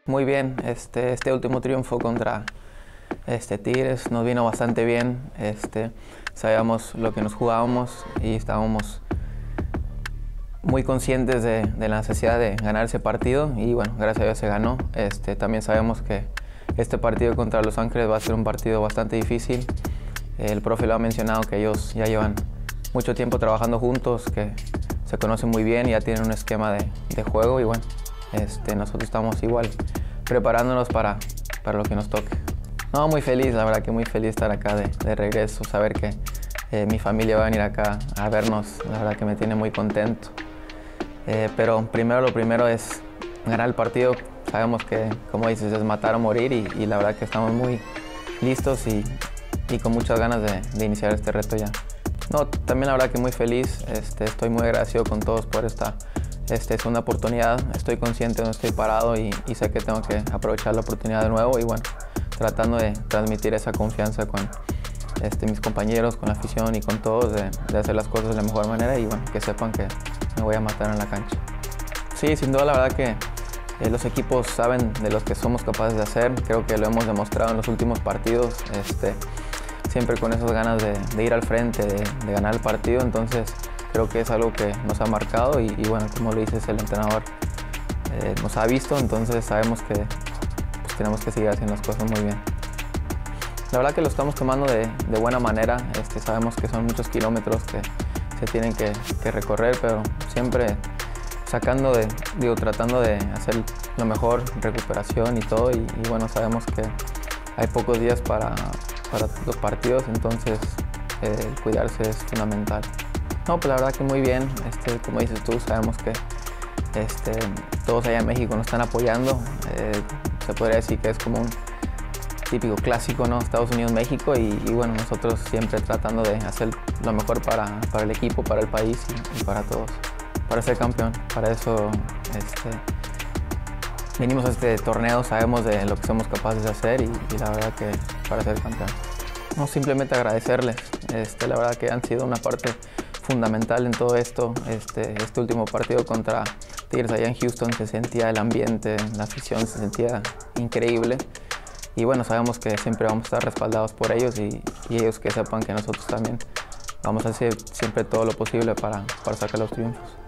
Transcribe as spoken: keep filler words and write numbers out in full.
Muy bien, este, este último triunfo contra este, Tigres nos vino bastante bien. Este, sabíamos lo que nos jugábamos y estábamos muy conscientes de, de la necesidad de ganar ese partido y bueno, gracias a Dios se ganó. Este, también sabemos que este partido contra Los Ángeles va a ser un partido bastante difícil. El profe lo ha mencionado que ellos ya llevan mucho tiempo trabajando juntos, que se conocen muy bien y ya tienen un esquema de, de juego y bueno, este, nosotros estamos igual preparándonos para, para lo que nos toque. No, muy feliz, la verdad que muy feliz estar acá de, de regreso, saber que eh, mi familia va a venir acá a vernos, la verdad que me tiene muy contento. Eh, pero primero lo primero es ganar el partido. Sabemos que, como dices, es matar o morir y, y la verdad que estamos muy listos y, y con muchas ganas de, de iniciar este reto ya. No, también la verdad que muy feliz, este, estoy muy agradecido con todos por esta este, segunda oportunidad. Estoy consciente de donde estoy parado y, y sé que tengo que aprovechar la oportunidad de nuevo y bueno, tratando de transmitir esa confianza con este, mis compañeros, con la afición y con todos, de, de hacer las cosas de la mejor manera y bueno, que sepan que me voy a matar en la cancha. Sí, sin duda la verdad que eh, los equipos saben de lo que somos capaces de hacer, creo que lo hemos demostrado en los últimos partidos, este, siempre con esas ganas de, de ir al frente, de, de ganar el partido, entonces creo que es algo que nos ha marcado y, y bueno, como lo dices, el entrenador eh, nos ha visto, entonces sabemos que pues, tenemos que seguir haciendo las cosas muy bien. La verdad que lo estamos tomando de, de buena manera, este, sabemos que son muchos kilómetros que se tienen que, que recorrer, pero siempre sacando de, digo, tratando de hacer lo mejor, recuperación y todo, y, y bueno, sabemos que hay pocos días para, para los partidos, entonces eh, cuidarse es fundamental. No, pues la verdad que muy bien, este, como dices tú, sabemos que este, todos allá en México nos están apoyando, eh, se podría decir que es como un típico clásico, ¿no? Estados Unidos-México y, y bueno, nosotros siempre tratando de hacer lo mejor para, para el equipo, para el país y, y para todos, para ser campeón. Para eso este, venimos a este torneo, sabemos de lo que somos capaces de hacer y, y la verdad que para ser campeón. No, simplemente agradecerles, este, la verdad que han sido una parte fundamental en todo esto. Este, este último partido contra Tigres allá en Houston se sentía el ambiente, la afición se sentía increíble. Y bueno, sabemos que siempre vamos a estar respaldados por ellos y, y ellos que sepan que nosotros también vamos a hacer siempre todo lo posible para, para sacar los triunfos.